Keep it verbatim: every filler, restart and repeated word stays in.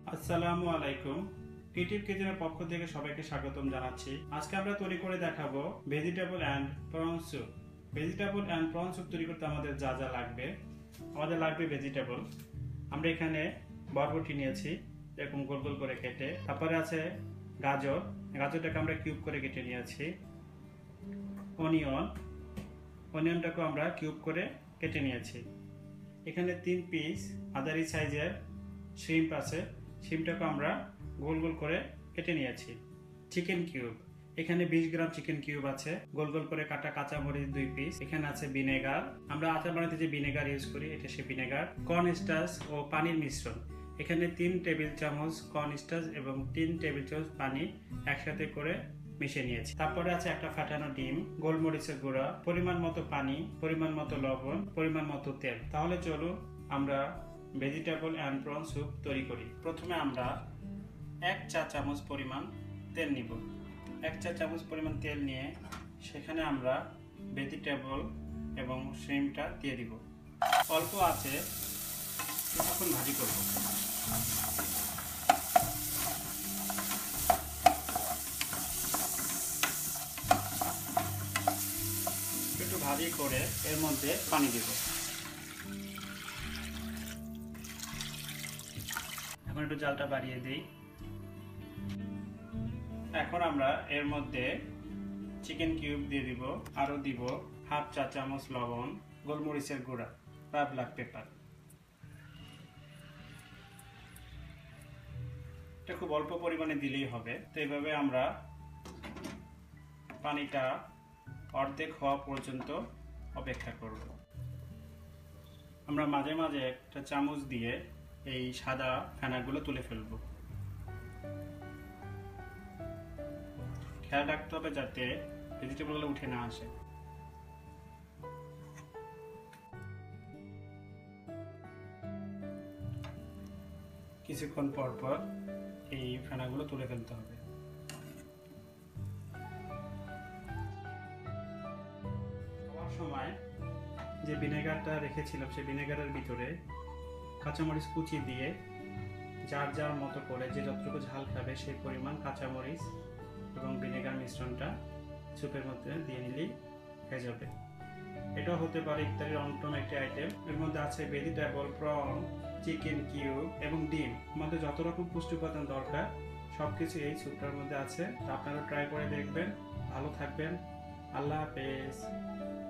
আসসালামু আলাইকুম। ক্রিয়েটিভ কিচেনের পক্ষ থেকে সবাইকে স্বাগতম জানাচ্ছি। আজকে আমরা তৈরি করে দেখাবো vegetable and prawn soup. Vegetable and prawn soup তৈরি করতে আমাদের যা যা লাগবে, আমাদের লাগবে ভেজিটেবল। আমরা এখানে বরবটি নিয়েছি এরকম গোল গোল করে কেটে। তারপরে আছে গাজর, গাজরটাকে আমরা কিউব করে কেটে নিয়েছি। অনিয়ন, অনিয়নটাকে আমরা কিউব করে কেটে নিয়েছি। এখানে তিন পিস আদারি সাইজের শ্রিম্প আছে, শিমটাকে আমরা গোল গোল করে কেটে নিয়েছি। চিকেন কিউব, এখানে বিশ গ্রাম চিকেন কিউব আছে। গোল গোল করে কাটা কাঁচামরিচ দুই পিস। এখানে আছে ভিনেগার, আমরা আচার বানাতে যে ভিনেগার ইউজ করি এটা সে ভিনেগার। কর্ন স্টার্চ ও পানির মিশ্রণ, এখানে তিন টেবিল চামচ কর্ন স্টার্চ এবং তিন টেবিল চামচ পানি একসাথে করে মিশিয়ে নিয়েছি। তারপরে আছে একটা ফাটানো ডিম, গোলমরিচের গুঁড়া, পরিমাণ মতো পানি, পরিমাণ মতো লবণ, পরিমাণ মতো তেল। তাহলে চলুন আমরা ভেজিটেবল অ্যান্ড প্রন স্যুপ তৈরি করি। প্রথমে আমরা এক চা চামচ পরিমাণ তেল নিব। এক চা চামচ পরিমাণ তেল নিয়ে সেখানে আমরা ভেজিটেবল এবং শ্রিম্পটা দিয়ে দিব। অল্প আছে কিছুক্ষণ ভাজি করব। একটু ভাজি করে এর মধ্যে পানি দিব। এখন একটু জালটা বাড়িয়ে দিই। এখন আমরা এর মধ্যে চিকেন কিউব দিয়ে দিব, আরো দিব হাফ চা চামচ লবণ, গোলমরিচের গুঁড়া বা ব্ল্যাক পেপার। এটা খুব অল্প পরিমাণে দিলেই হবে। তো এইভাবে আমরা পানিটা অর্ধেক হওয়া পর্যন্ত অপেক্ষা করব। আমরা মাঝে মাঝে একটা চামচ দিয়ে এই সাদা ফেনাগুলো তুলে ফেলব। খেয়াল রাখতে হবে যাতে ভেজিটেবলগুলো উঠে না আসে। কিছুক্ষণ পর পর এই ফেনাগুলো তুলে ফেলতে হবে। খাওয়ার সময় যে ভিনেগারটা রেখেছিলাম সেই ভিনেগারের ভিতরে কাঁচামরিচ কুচি দিয়ে যার যার মতো করে যে যতটুকু ঝাল খাবে সেই পরিমাণ কাঁচামরিচ এবং ভিনেগার মিশ্রণটা স্যুপের মধ্যে দিয়ে নিলেই হয়ে যাবে। এটাও হতে পারে ইফতারির অন্যতম একটি আইটেম। এর মধ্যে আছে ভেজিটেবল, প্রন, চিকেন কিউব এবং ডিম। আমাদের যত রকম পুষ্টি উপাদান দরকার সবকিছু এই স্যুপটার মধ্যে আছে। আপনারা ট্রাই করে দেখবেন। ভালো থাকবেন। আল্লাহ হাফেজ।